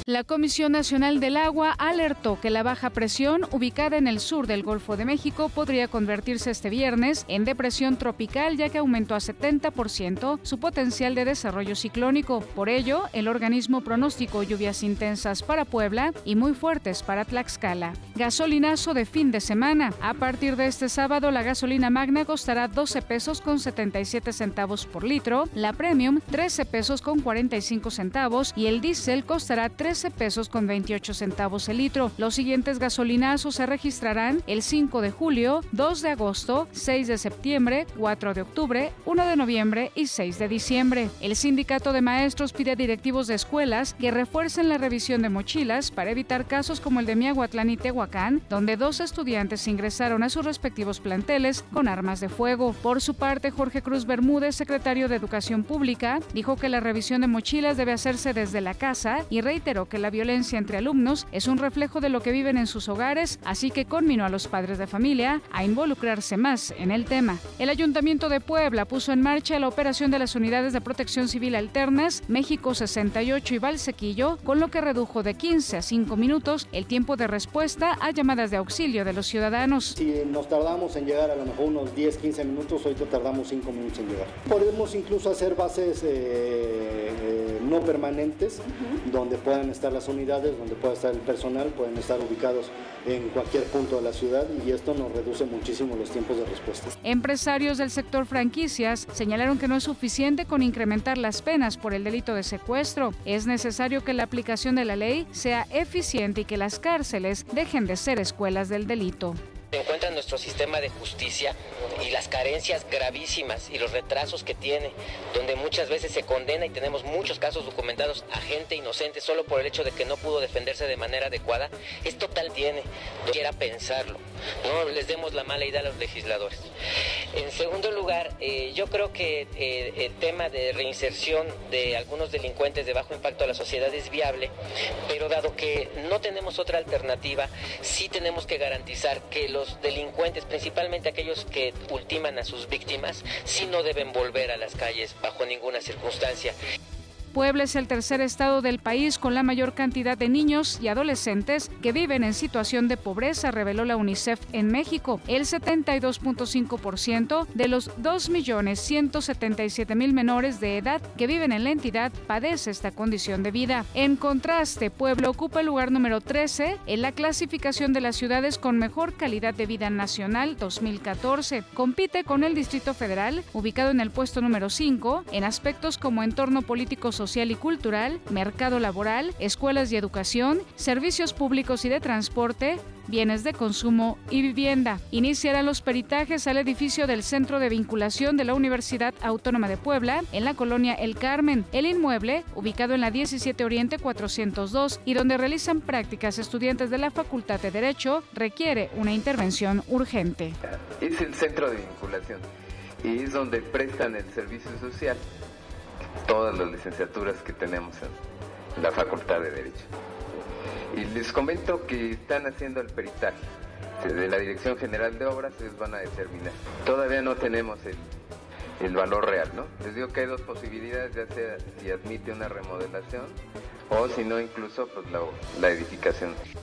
La Comisión Nacional del Agua alertó que la baja presión ubicada en el sur del Golfo de México podría convertirse este viernes en depresión tropical, ya que aumentó a 70% su potencial de desarrollo ciclónico. Por ello, el organismo pronosticó lluvias intensas para Puebla y muy fuertes para Tlaxcala. Gasolinazo de fin de semana. A partir de este sábado, la gasolina magna costará 12 pesos con 77 centavos por litro, la premium 13 pesos con 45 centavos y el diésel costará 13 pesos con 28 centavos el litro. Los siguientes gasolinazos se registrarán el 5 de julio, 2 de agosto, 6 de septiembre, 4 de octubre, 1 de noviembre y 6 de diciembre. El sindicato de maestros pide a directivos de escuelas que refuercen la revisión de mochilas para evitar casos como el de Miahuatlán y Tehuacán, donde 2 estudiantes ingresaron a sus respectivos planteles con armas de fuego. Por su parte, Jorge Cruz Bermúdez, secretario de Educación Pública, dijo que la revisión de mochilas debe hacerse desde la casa y reiteró que la violencia entre alumnos es un reflejo de lo que viven en sus hogares, así que conminó a los padres de familia a involucrarse más en el tema. El Ayuntamiento de Puebla puso en marcha la operación de las unidades de protección civil alternas México 68 y Valsequillo, con lo que redujo de 15 a 5 minutos el tiempo de respuesta a llamadas de auxilio de los ciudadanos. Si nos tardamos en llegar a lo mejor unos 10-15 minutos, hoy tardamos 5 minutos en llegar. Podemos incluso hacer bases no permanentes, donde puedan estar las unidades, donde pueda estar el personal, pueden estar ubicados en cualquier punto de la ciudad y esto nos reduce muchísimo los tiempos de respuesta. Empresarios del sector franquicias señalaron que no es suficiente con incrementar las penas por el delito de secuestro. Es necesario que la aplicación de la ley sea eficiente y que las cárceles dejen de ser escuelas del delito. Se encuentra nuestro sistema de justicia y las carencias gravísimas y los retrasos que tiene, donde muchas veces se condena y tenemos muchos casos documentados a gente inocente solo por el hecho de que no pudo defenderse de manera adecuada. Es total tiene, no quiera pensarlo, no les demos la mala idea a los legisladores. En segundo lugar, yo creo que el tema de reinserción de algunos delincuentes de bajo impacto a la sociedad es viable, pero dado que no tenemos otra alternativa, sí tenemos que garantizar que los delincuentes, principalmente aquellos que ultiman a sus víctimas, sí no deben volver a las calles bajo ninguna circunstancia. Puebla es el tercer estado del país con la mayor cantidad de niños y adolescentes que viven en situación de pobreza, reveló la UNICEF en México. El 72.5% de los 2.177.000 menores de edad que viven en la entidad padece esta condición de vida. En contraste, Puebla ocupa el lugar número 13 en la clasificación de las ciudades con mejor calidad de vida nacional 2014. Compite con el Distrito Federal, ubicado en el puesto número 5, en aspectos como entorno político social y cultural, mercado laboral, escuelas y educación, servicios públicos y de transporte, bienes de consumo y vivienda. Iniciarán los peritajes al edificio del Centro de Vinculación de la Universidad Autónoma de Puebla, en la colonia El Carmen. El inmueble, ubicado en la 17 Oriente 402 y donde realizan prácticas estudiantes de la Facultad de Derecho, requiere una intervención urgente. Es el centro de vinculación y es donde prestan el servicio social todas las licenciaturas que tenemos en la Facultad de Derecho. Y les comento que están haciendo el peritaje de la Dirección General de Obras, ellos van a determinar. Todavía no tenemos el valor real, ¿no? Les digo que hay dos posibilidades, ya sea si admite una remodelación o si no incluso pues la edificación.